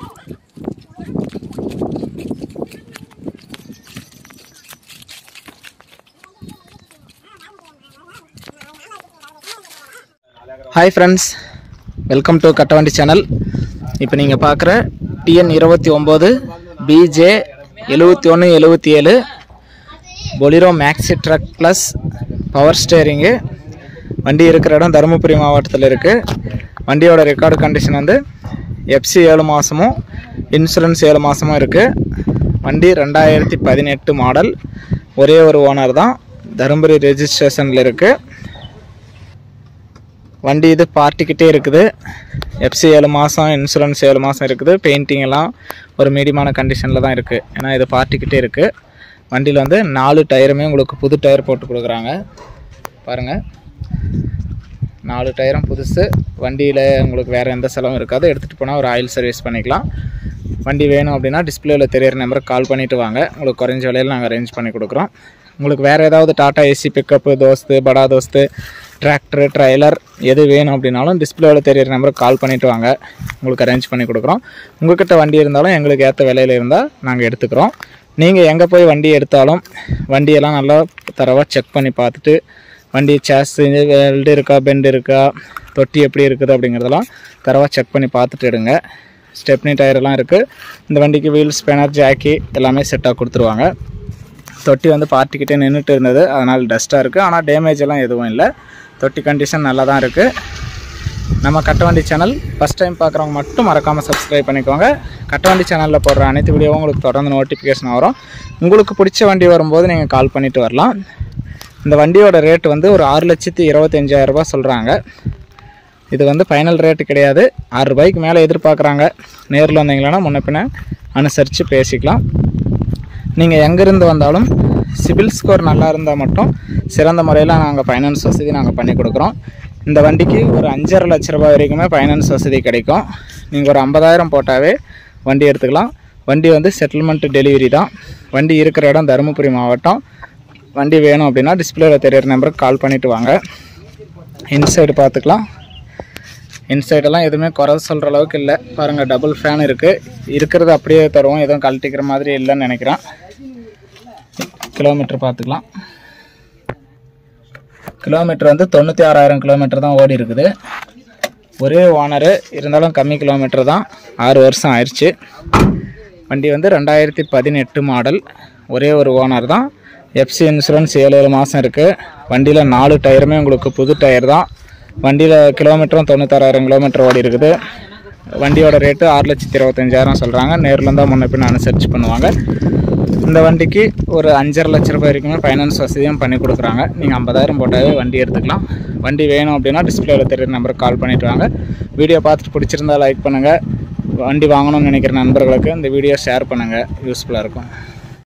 Hi friends, welcome to Kattavandi channel. இப்போ நீங்கள் பார்க்குற TN29 BJ 7177 Bolero Maxi truck plus power steering. வண்டி இருக்கிற இடம் தருமபுரி மாவட்டத்தில் இருக்குது. வண்டியோட ரெக்கார்டு கண்டிஷன் வந்து FC 7 மாதமும் இன்சூரன்ஸ் 7 மாதமும் இருக்குது. வண்டி 2018 மாடல். ஒரே ஒரு ஓனர் தான், தருமபுரி ரெஜிஸ்ட்ரேஷனில் இருக்குது. வண்டி இது பார்ட்டிக்கிட்டே இருக்குது. FC 7 மாதம் இன்சூரன்ஸ் 7 மாதம் இருக்குது. பெயிண்டிங் எல்லாம் ஒரு மீடியமான கண்டிஷனில் தான் இருக்குது. ஏன்னா இது பார்ட்டிக்கிட்டே இருக்குது. வண்டியில் வந்து 4 டயருமே உங்களுக்கு புது டயர் போட்டு கொடுக்குறாங்க. பாருங்கள், 4 டயரும் புதுசு. வண்டியில் உங்களுக்கு வேறு எந்த செலவும் இருக்காது. எடுத்துகிட்டு போனால் ஒரு ஆயில் சர்வீஸ் பண்ணிக்கலாம். வண்டி வேணும் அப்படின்னா டிஸ்பிளேவில் தெரியிற நம்பருக்கு கால் பண்ணிவிட்டு வாங்க. உங்களுக்கு குறைஞ்ச விலையில் நாங்கள் அரேஞ்ச் பண்ணி கொடுக்குறோம். உங்களுக்கு வேறு ஏதாவது டாட்டா ஏசி பிக்கப்பு, தோஸ்து, படா தோஸ்து, டிராக்டரு, ட்ரைலர் எது வேணும் அப்படின்னாலும் டிஸ்பிளேவில் தெரியிற நம்பருக்கு கால் பண்ணிவிட்டு வாங்க. உங்களுக்கு அரேஞ்ச் பண்ணி கொடுக்குறோம். உங்கள்கிட்ட வண்டி இருந்தாலும் எங்களுக்கு ஏற்ற விலையில் இருந்தால் நாங்கள் எடுத்துக்கிறோம். நீங்கள் எங்கே போய் வண்டி எடுத்தாலும் வண்டியெல்லாம் நல்லா தரவாக செக் பண்ணி பார்த்துட்டு, வண்டி சேஸு வெல்டு இருக்கா, பெண்டு இருக்கா, தொட்டி எப்படி இருக்குது அப்படிங்கிறதெல்லாம் தரவாக செக் பண்ணி பார்த்துட்டு எடுங்க. ஸ்டெப்னி டயரெல்லாம் இருக்குது. இந்த வண்டிக்கு வீல் ஸ்பேனர், ஜாக்கி எல்லாமே செட்டாக கொடுத்துருவாங்க. தொட்டி வந்து பார்ட்டிக்கிட்டே நின்றுட்டு இருந்தது, அதனால் டஸ்ட்டாக இருக்குது. ஆனால் டேமேஜ் எல்லாம் எதுவும் இல்லை. தொட்டி கண்டிஷன் நல்லா தான் இருக்குது. நம்ம கட்டவண்டி சேனல் ஃபஸ்ட் டைம் பார்க்குறவங்க மட்டும் மறக்காமல் சப்ஸ்கிரைப் பண்ணிக்கோங்க. கட்டவண்டி சேனலில் போடுற அனைத்து வீடியோவும் உங்களுக்கு தொடர்ந்து நோட்டிஃபிகேஷன் வரும். உங்களுக்கு பிடிச்ச வண்டி வரும்போது நீங்கள் கால் பண்ணிவிட்டு வரலாம். இந்த வண்டியோட ரேட் வந்து ஒரு 6,25,000 சொல்கிறாங்க. இது வந்து ஃபைனல் ரேட்டு கிடையாது. 6 ரூபாய்க்கு மேலே எதிர்பார்க்குறாங்க. நேரில் வந்தீங்கன்னா முன்ன பின்ன அனுசரித்து பேசிக்கலாம். நீங்கள் எங்கேருந்து வந்தாலும் சிபில் ஸ்கோர் நல்லா இருந்தால் மட்டும் சிறந்த முறையில் நாங்கள் ஃபைனான்ஸ் வசதி நாங்கள் பண்ணி கொடுக்குறோம். இந்த வண்டிக்கு ஒரு 5.5 லட்ச ரூபாய் வரைக்குமே ஃபைனான்ஸ் வசதி கிடைக்கும். நீங்கள் ஒரு 50,000 போட்டாவே வண்டி எடுத்துக்கலாம். வண்டி வந்து செட்டில்மெண்ட் டெலிவரி தான். வண்டி இருக்கிற இடம் தருமபுரி மாவட்டம். வண்டி வேணும் அப்படின்னா டிஸ்பிளேவில் தெரியிற நம்பருக்கு கால் பண்ணிவிட்டு வாங்க. இன்சைடு பார்த்துக்கலாம். இன்சைடெல்லாம் எதுவுமே குறை சொல்கிற அளவுக்கு இல்லை. பாருங்கள், டபுள் ஃபேன் இருக்குது. இருக்கிறது அப்படியே தருவோம், எதுவும் கழட்டிக்கிற மாதிரி இல்லைன்னு நினைக்கிறேன். கிலோமீட்டர் பார்த்துக்கலாம். கிலோமீட்டர் வந்து 96,000 கிலோமீட்டர் தான் ஓடி இருக்குது. ஒரே ஓனரு, இருந்தாலும் கம்மி கிலோமீட்டர் தான். 6 வருஷம் ஆயிடுச்சு. வண்டி வந்து 2018 மாடல். ஒரே ஒரு ஓனர் தான். FC இன்சூரன்ஸ் 7 மாதம் இருக்குது. வண்டியில் 4 டயருமே உங்களுக்கு புது டயர் தான். வண்டியில் கிலோமீட்டரும் 96,000 கிலோமீட்டர் ஓடி இருக்குது. வண்டியோட ரேட்டு 6,25,000 சொல்கிறாங்க. நேரில் இருந்தால் முன்ன பின்ன அனுசரித்து பண்ணுவாங்க. இந்த வண்டிக்கு ஒரு 5.5 லட்ச ரூபாய் வரைக்குமே ஃபைனான்ஸ் வசதியும் பண்ணி கொடுக்குறாங்க. நீங்கள் 50,000 போட்டாவே வண்டி எடுத்துக்கலாம். வண்டி வேணும் அப்படின்னா டிஸ்பிளேவில் தெரியுற நம்பருக்கு கால் பண்ணிவிட்டு வாங்க. வீடியோ பார்த்துட்டு பிடிச்சிருந்தா லைக் பண்ணுங்கள். வண்டி வாங்கணும்னு நினைக்கிற நண்பர்களுக்கு இந்த வீடியோ ஷேர் பண்ணுங்கள். யூஸ்ஃபுல்லாக இருக்கும்.